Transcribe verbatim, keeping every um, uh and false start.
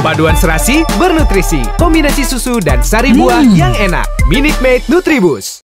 Paduan serasi bernutrisi, kombinasi susu dan sari buah yang enak. Minute Maid Nutribus.